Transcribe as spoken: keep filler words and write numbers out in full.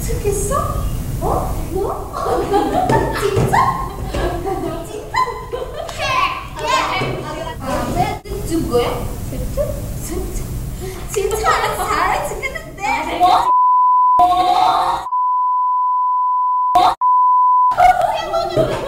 착했어? 어? 뭐? 진짜? 진짜? 아, 지금 뭐야? 세트? 진짜? 진짜 잘해 죽겠는데? 뭐? 뭐?